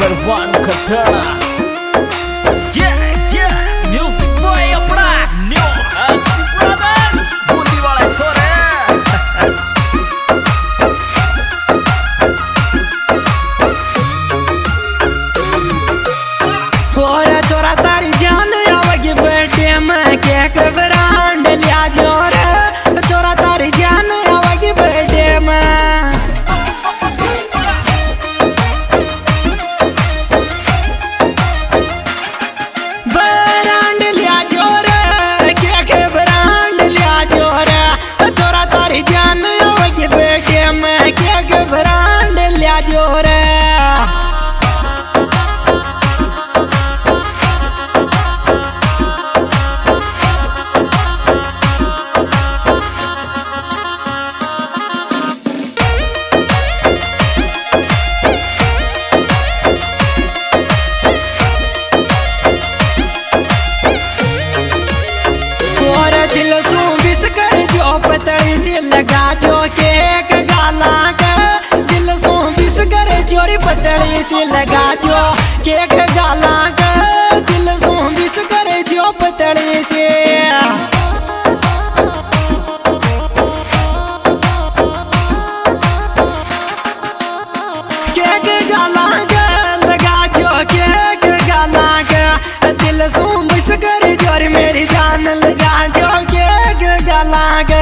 Irfan Khatana. Music boy अपना New Hasty Brothers Bundi वाले छोरे और चोरा तारी जान आवेगी बर्थडे में केक ब्रांड लिया जोर चोरा तारी जान आवेगी बर्थडे में ब्रांड लिया जोर केक ब्रांड लिया जोर चोरा तारी जान आवेगी बर्थडे में केक ब्रांड लिया जोर पतली सी लगा जो केक गाला का दिल सो बिस करे चोरी पतली सी लगा जो केक गाला का दिल सो बिस करे जो पतली सी केक गाला का लगा जो केक गाला का दिल सो बिस करे चोरी मेरी जान लगा जो केक गाला का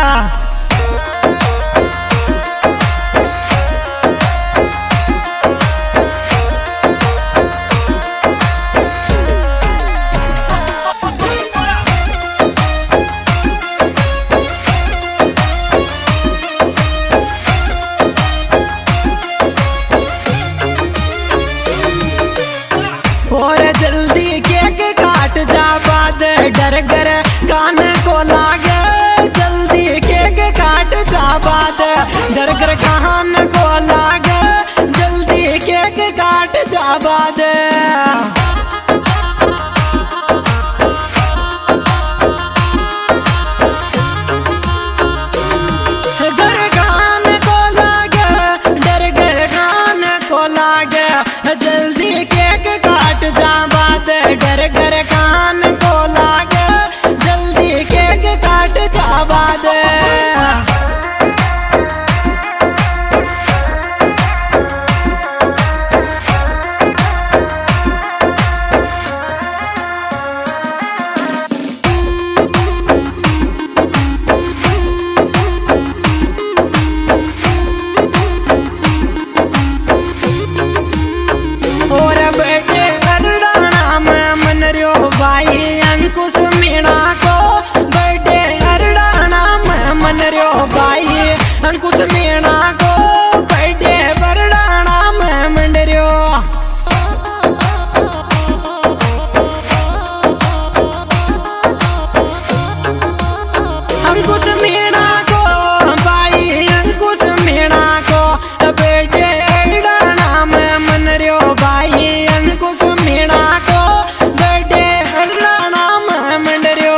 और जल्दी केक काट जा बाद डर कर कान को लागे जल्दी केक काट जा बाद डर कर कान को लागे जल्दी केक काट जा बाद डर कान को लागे डर कर कान को लागे जल्दी केक काट जा बात डर कर कान को लागे जल्दी केक काट जा बात और बेटे अरडाना में मन रियो भाई अंकुश मीणा को बर्थडे अरडाना में मन रियो भाई अंकुश मीणा को बर्थडे बरडाना में मन रियो अंकुश मीणा को भाई अंकुश मीणा को बर्थडे अरडाना में मन रियो भाई अंकुश मीणा को बर्थडे अरडाना में मन रियो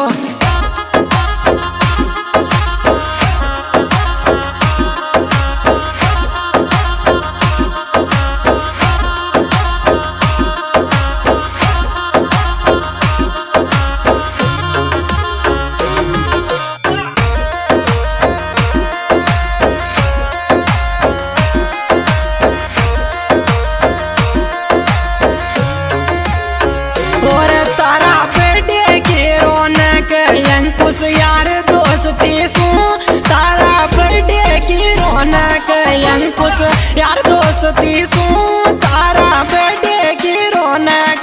और तारा बर्थडे की रौनक अंकुश यार दोस्ती सू तारा बर्थडे की रौनक अंकुश यार दोस्ती सू तारा बर्थडे की रौनक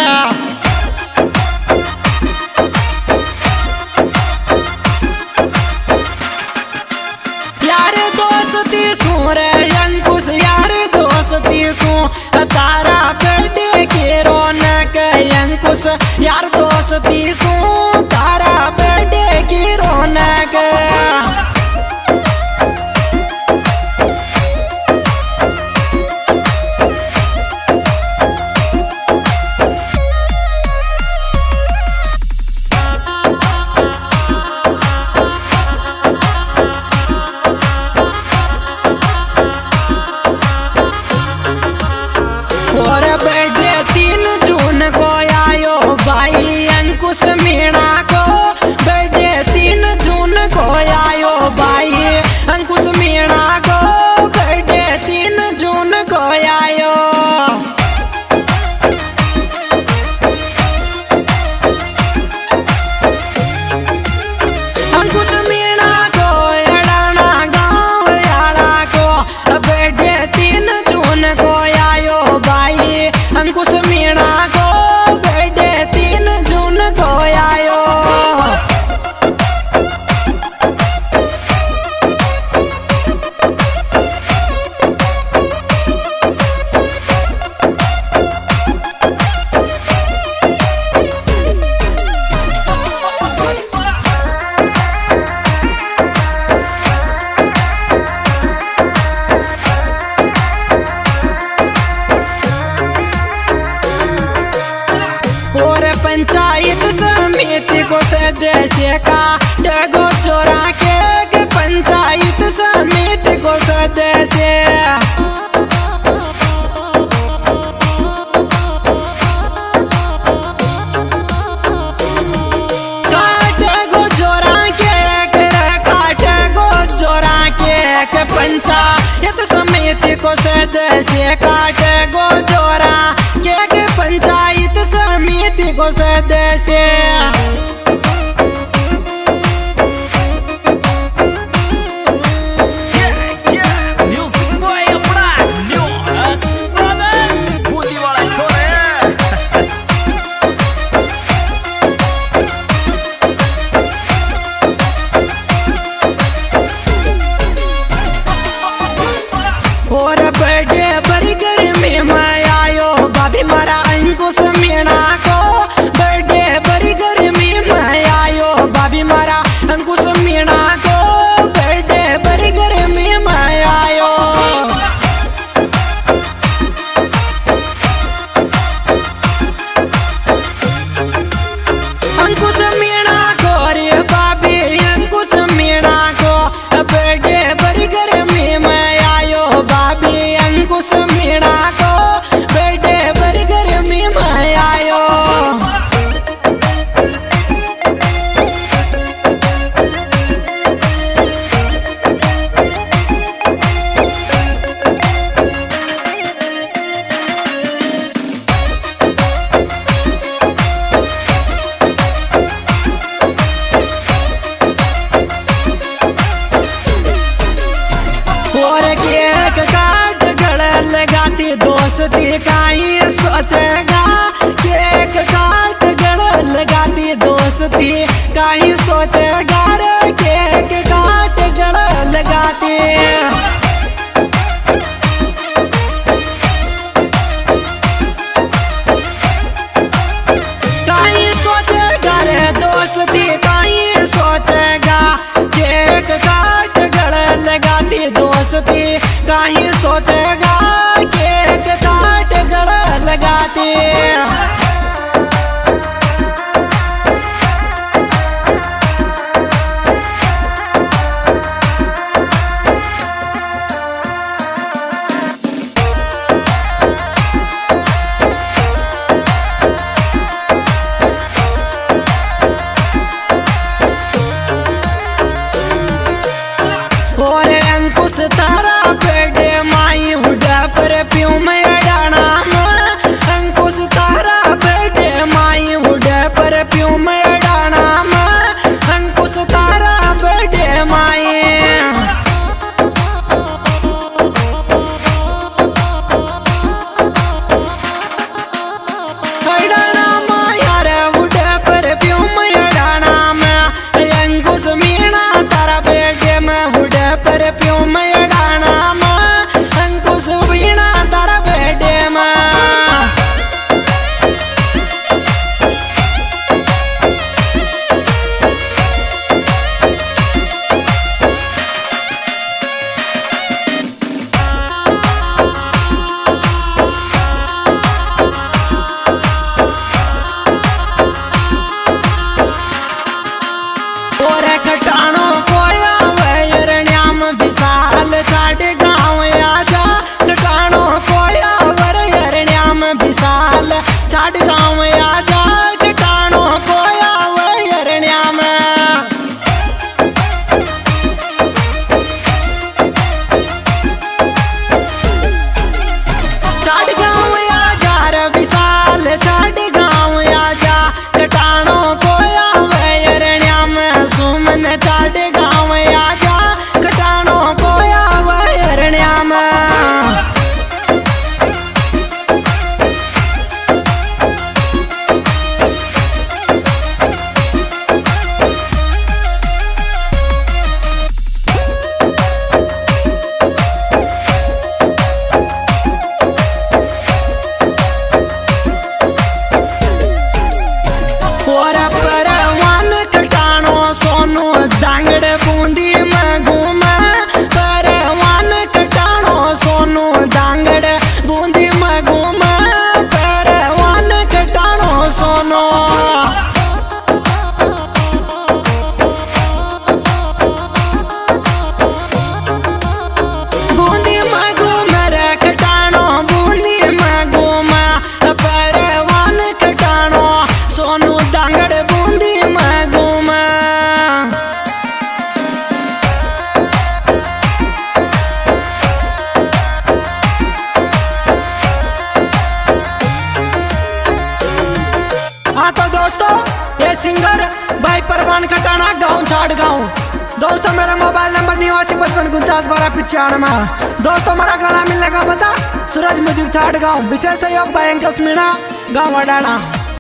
यार दोस्ती सू रे अंकुश यार दोस्ती सू तारा बर्थडे की रौनक अंकुश यार दोस्ती सू तारा बर्थडे की रौनक और पंचायत समिति को सदस्य का डगो चोरा के पंचायत समिति को सदस्य पंचायत समिति को सदस्य काट गो जोरा के पंचायत समिति को सदस्य और बड़े बड़ी गर्मी में आयो भाभी मारा अंकुश मीणा को बड़े बड़ी गर्मी में आयो भाभी मारा अंकुश मीणा को बड़े बड़ी गर्मी में आयो अंकुश मीणा को रे भाभी अंकुश मीणा को बड़े बड़ी गर्मी में भाभी अंकुश मीणा को बड़े बड़ी गर्मी में आयो और केक काट गड़ लगाती दोस्ती काई सोचेगा केक काट गड़ लगाती दोस्ती काई सोचेगा रे केक काट गड़ लगाती काई सोचेगा रे दोस्ती काई सोचेगा केक काट गड़ लगाती दोस्ती काई सोचेगा केक काट गड़ लगाती और अंकुश तारा पेड़े माई उड़ा पर प्यू में डाना अंकुश तारा पेड़े माई उड़ा पर प्यू में डाना अंकुश तारा पेड़े माई डाना माया रे उड़ा पर प्यू में डाना अंकुश मीणा तारा पेड़े में पर प्यू में डाना हाँ तो दोस्तों ये सिंगर भाई परवान खटाना गाँव छाड़ गाँव। दोस्तों मेरा मोबाइल नंबर 8955491295। दोस्तों मेरा गाना मिलने का पता सूरज म्यूजिक छाड़ गाँव। विशेष सहयोग बैंक मीणा गाँव वडाना।